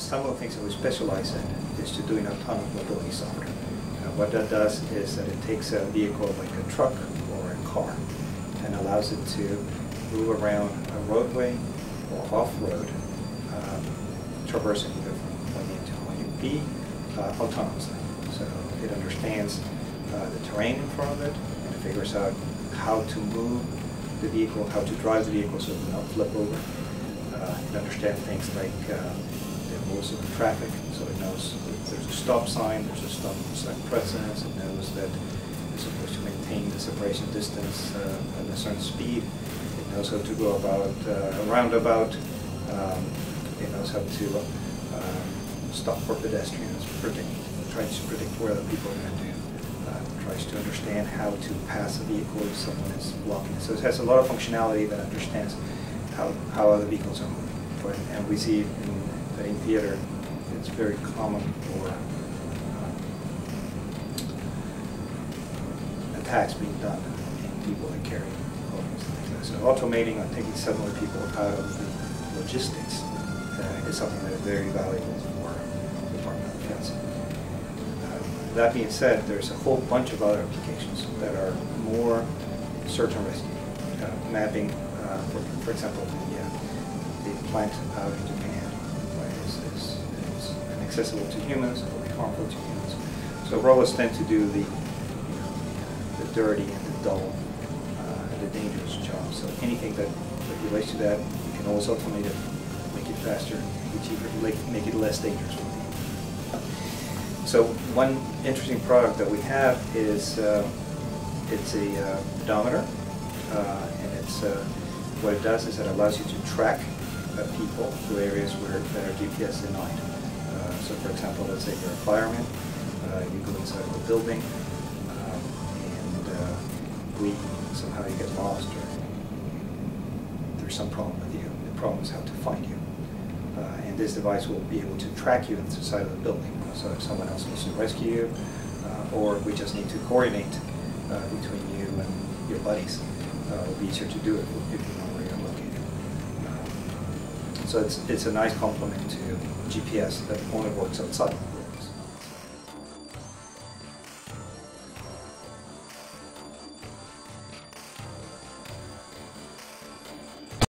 some of the things that we specialize in is to doing autonomous mobility software. What that does is that it takes a vehicle like a truck or a car and allows it to move around a roadway or off-road, traversing either from point A to point B autonomously. So it understands the terrain in front of it, and it figures out how to move the vehicle, how to drive the vehicle so it will not flip over. It understands things like the rules of the traffic, so it knows if there's a stop sign, there's a stop sign presence, it knows that it's supposed to maintain the separation distance at a certain speed, it knows how to go about a roundabout, it knows how to stop for pedestrians, tries to predict where the people are going to do, tries to understand how to pass a vehicle if someone is blocking. So it has a lot of functionality that understands how other vehicles are moving. And we see in theater, it's very common for attacks being done in people that carry weapons and things like that. So automating and taking some of the people out of the logistics is something that is very valuable for the Department of Defense. That being said, there's a whole bunch of other applications that are more search and rescue, mapping, for example, the plant out in Japan, right, is inaccessible to humans, it will be harmful to humans. So robots tend to do the dirty and the dull and the dangerous job. So anything that relates to that, you can always automate it, make it faster, make it cheaper, make it less dangerous for people. So one interesting product that we have is it's a pedometer, and it's what it does is it allows you to track people to areas that are GPS denied. So for example, let's say you're a fireman, you go inside of a building, and somehow you get lost, or there's some problem with you. The problem is how to find you. And this device will be able to track you inside of the building. So if someone else needs to rescue you, or we just need to coordinate between you and your buddies, it will be easier to do it if you know where you're located. So it's a nice complement to GPS that only works outside.